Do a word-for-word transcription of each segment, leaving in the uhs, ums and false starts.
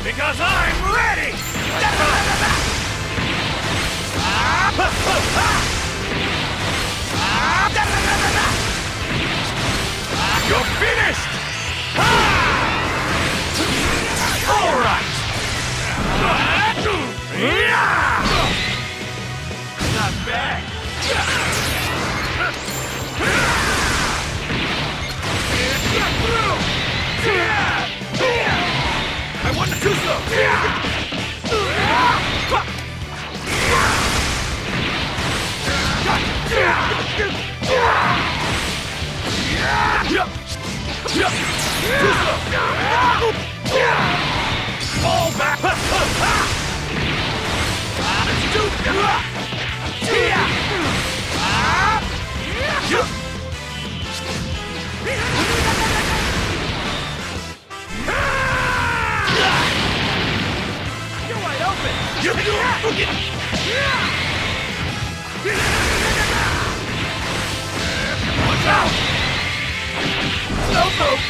Because I'm ready! You're finished! All right! Not bad! I want to do so! Fall back! Let's do You're wide open! Watch out! Slow move!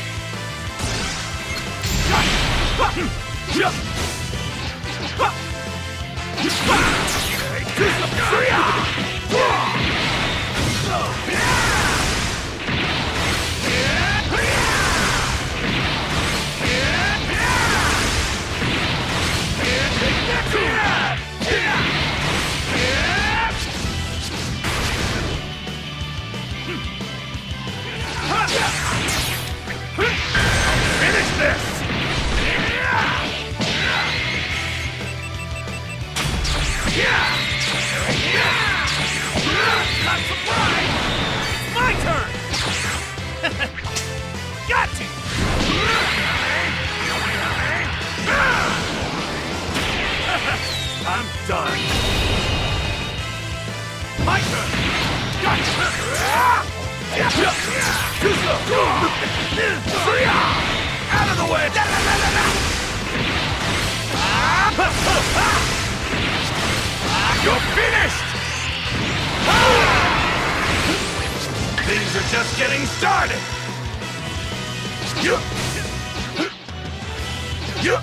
Finish this! Not surprised! My turn! Got you! I'm done! My turn! Got you! Out of the way! You're finished! Things are just getting started! You! You!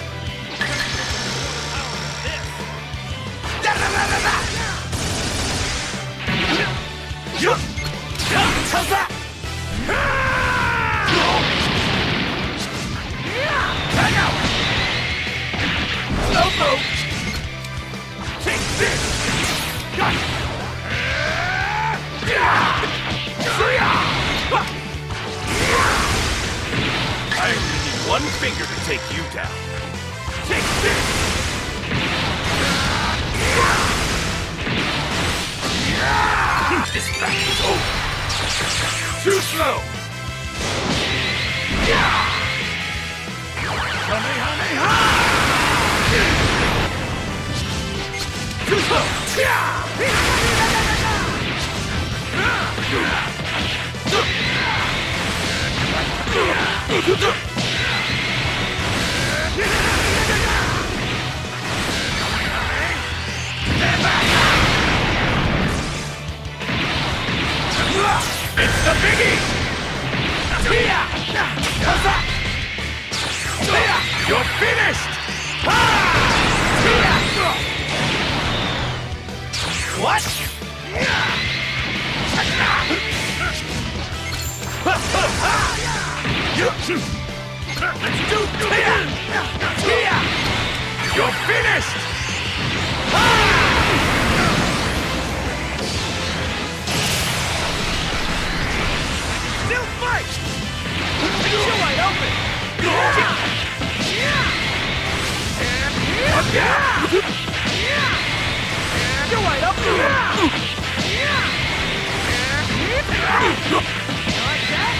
You! How's that? Hang out! Slow move! Take this! Got it! I only need one finger to take you down. Take this! This battle is over. Too slow! Kamehameha! Too slow! It's the biggie! You're finished! What? Let's do it! You're finished! Still fight! You're wide open! You're wide open! Like that?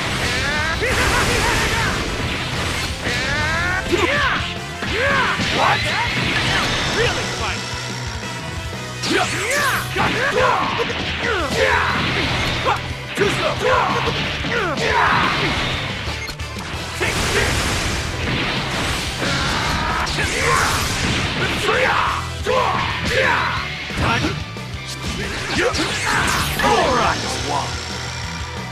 What? Really fight! Too slow! Take this! Time! All right, one!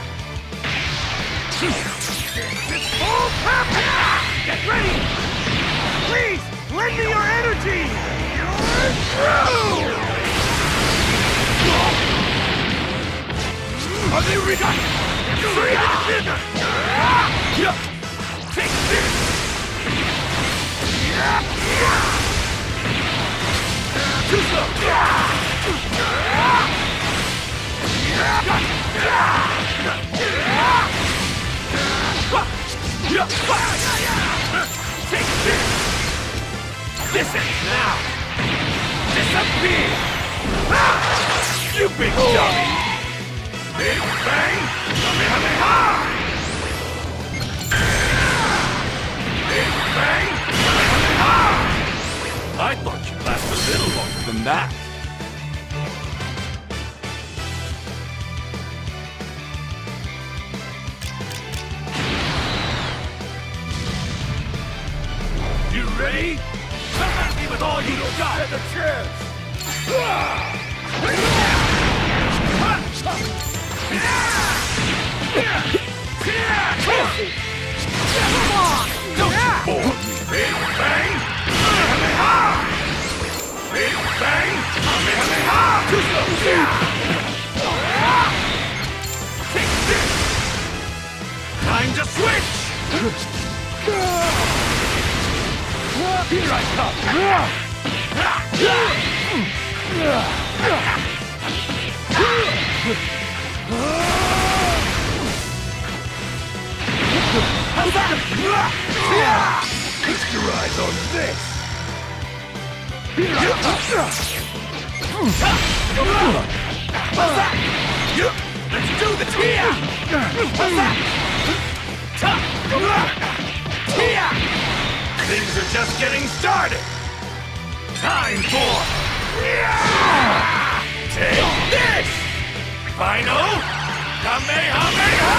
Get ready! Are they ready? Take this! Too slow! Take this! Listen now! Disappear! You big dummy! Big Bang! Kamehameha! Big Bang! Kamehameha! I thought you'd last a little longer than that. You ready? Come at me with all you got! Stand a chance! Come on! Don't you bore me! Big Bang! Kamehameha! Big Bang! Kamehameha! Too slow! Take this! Time to switch! Here I come! How's that? Feast your eyes on this! Here I come! How's that? Let's do this! How's that? Things are just getting started! Time for... Take this! Final... Kamehameha!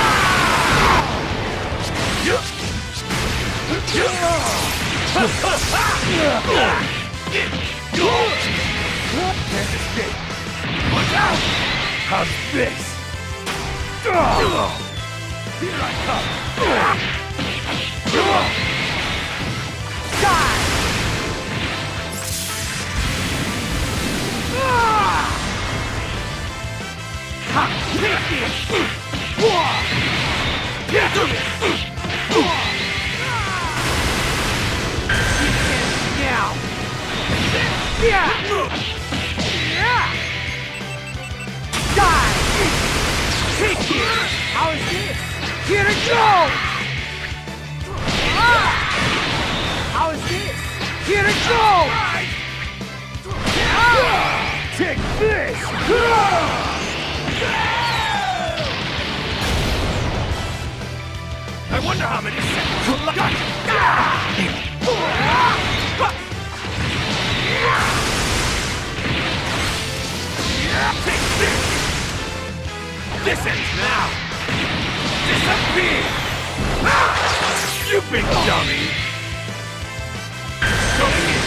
Can't escape! Watch out! How's this? Here I come! Die! Ha! Take this! Get to me! Now! Yeah! Yeah! Die! Take it! How is this? Here it goes! Ah! How is this? Here it goes! Ah! Take this! I wonder how many seconds will last. Take this! This ends now! Disappear! You big dummy! Going in!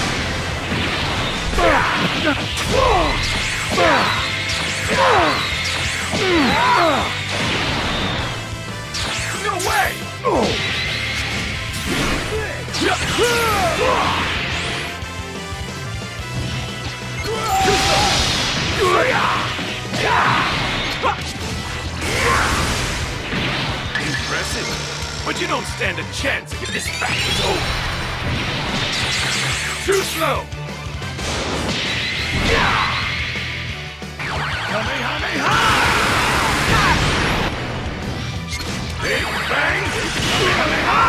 No way! Impressive, but you don't stand a chance if this battle is over. Too slow! Kamehameha! Big Bang! Kamehameha!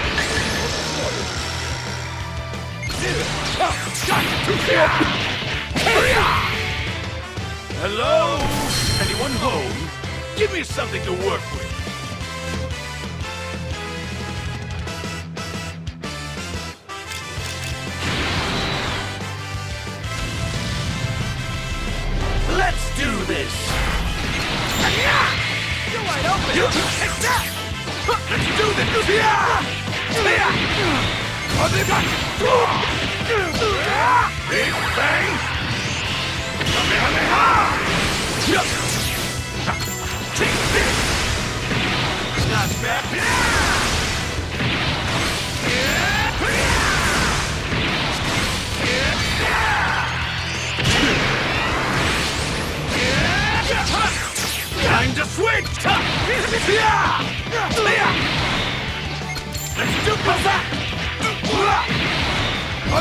Hello? Anyone home? Give me something to work with. Let's do this! You're wide open! You take that! Let's do this! Big Bang! Kamehameha! Take this! Not bad!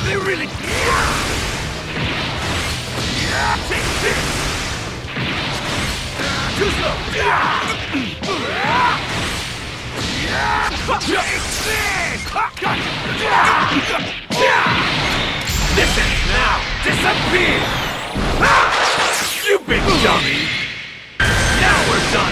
they really? Take this! Too slow! Take this! Listen now! Disappear! You big dummy! Now we're done!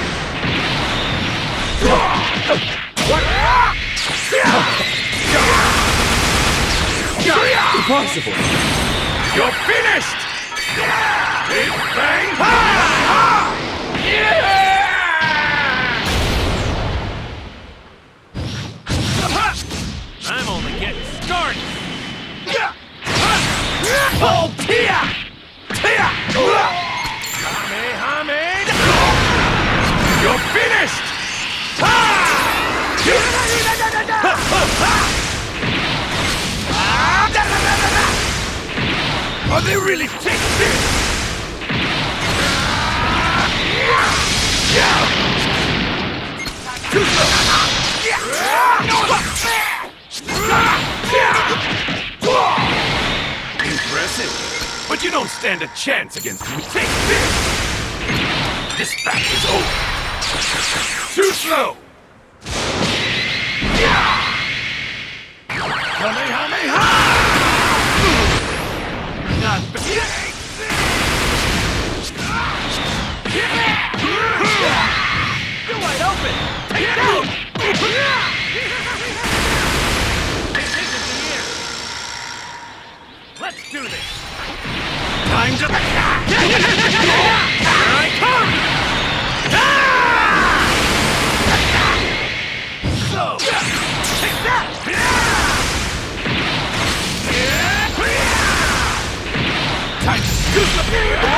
Impossible! You're finished! Big bang! Ha! Ha! Yeah! I'm only getting started! Oh, Tia! Tia! Kamehameha! You're finished! Ha! Are they really taking this? Too slow! Impressive, but you don't stand a chance against me. Take this! This battle is over. Too slow! Kamehameha! Not bad. You're wide open! Take it out! This isn't the year. Let's do this! Time to... Here I come! So... Take that! Time to scoop the...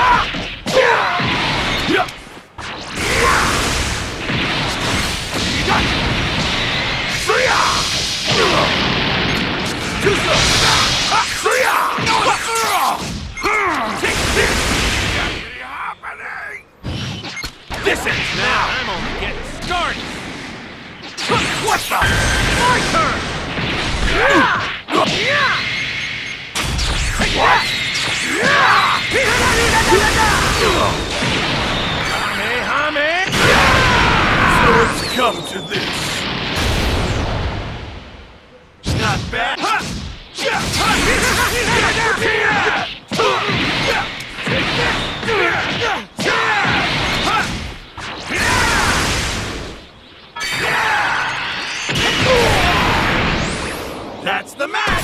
Take this! This ends now! I'm only getting started! What the? My turn! What? Kamehameha! So it's come to this. Not bad. That's the match!